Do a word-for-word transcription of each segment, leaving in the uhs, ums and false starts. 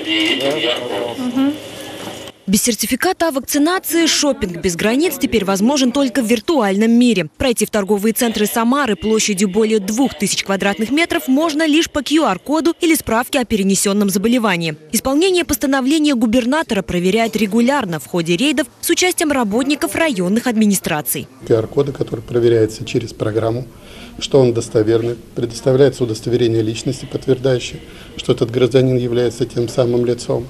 Без сертификата о вакцинации шопинг без границ теперь возможен только в виртуальном мире. Пройти в торговые центры Самары площадью более двух тысяч квадратных метров можно лишь по ку ар коду или справке о перенесенном заболевании. Исполнение постановления губернатора проверяют регулярно в ходе рейдов с участием работников районных администраций. ку ар коды, который проверяется через программу, что он достоверный, предоставляется удостоверение личности, подтверждающее, что этот гражданин является тем самым лицом.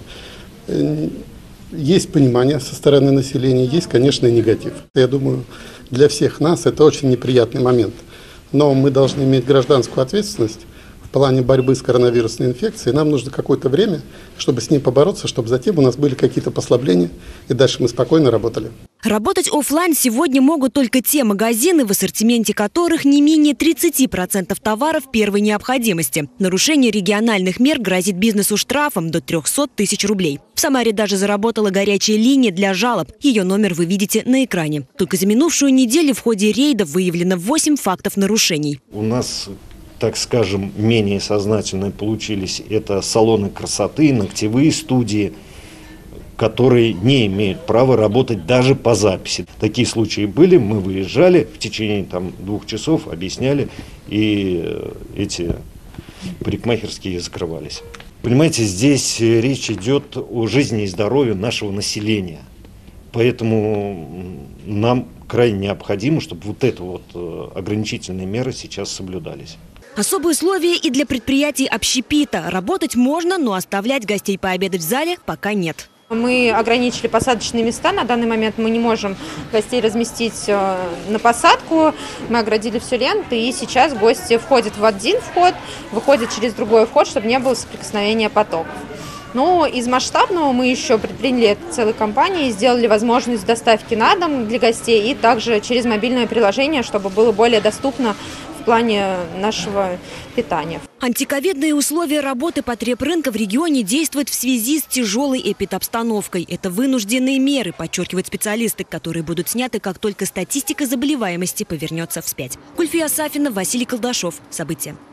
Есть понимание со стороны населения, есть, конечно, и негатив. Я думаю, для всех нас это очень неприятный момент. Но мы должны иметь гражданскую ответственность в плане борьбы с коронавирусной инфекцией. Нам нужно какое-то время, чтобы с ней побороться, чтобы затем у нас были какие-то послабления, и дальше мы спокойно работали. Работать офлайн сегодня могут только те магазины, в ассортименте которых не менее тридцати процентов товаров первой необходимости. Нарушение региональных мер грозит бизнесу штрафом до трёхсот тысяч рублей. В Самаре даже заработала горячая линия для жалоб. Ее номер вы видите на экране. Только за минувшую неделю в ходе рейдов выявлено восемь фактов нарушений. У нас, так скажем, менее сознательные получились это салоны красоты, ногтевые студии, которые не имеют права работать даже по записи. Такие случаи были, мы выезжали, в течение там, двух часов объясняли, и эти парикмахерские закрывались. Понимаете, здесь речь идет о жизни и здоровье нашего населения. Поэтому нам крайне необходимо, чтобы вот эти вот ограничительные меры сейчас соблюдались. Особые условия и для предприятий общепита. Работать можно, но оставлять гостей пообедать в зале пока нет. Мы ограничили посадочные места. На данный момент мы не можем гостей разместить на посадку. Мы оградили всю ленту, и сейчас гости входят в один вход, выходят через другой вход, чтобы не было соприкосновения потоков. Но из масштабного мы еще предприняли это целой компанией, сделали возможность доставки на дом для гостей и также через мобильное приложение, чтобы было более доступно в плане нашего питания. Антиковидные условия работы потребрынка в регионе действуют в связи с тяжелой эпидобстановкой. Это вынужденные меры, подчеркивают специалисты, которые будут сняты, как только статистика заболеваемости повернется вспять. Гульфия Сафина, Василий Колдашов. События.